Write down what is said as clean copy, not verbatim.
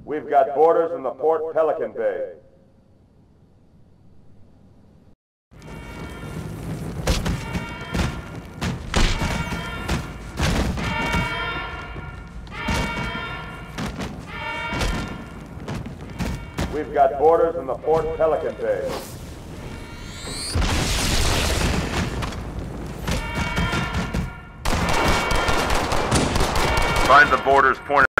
We've got borders in the Port Pelican Bay. We've got borders in the Port Pelican Bay. Find the borders point.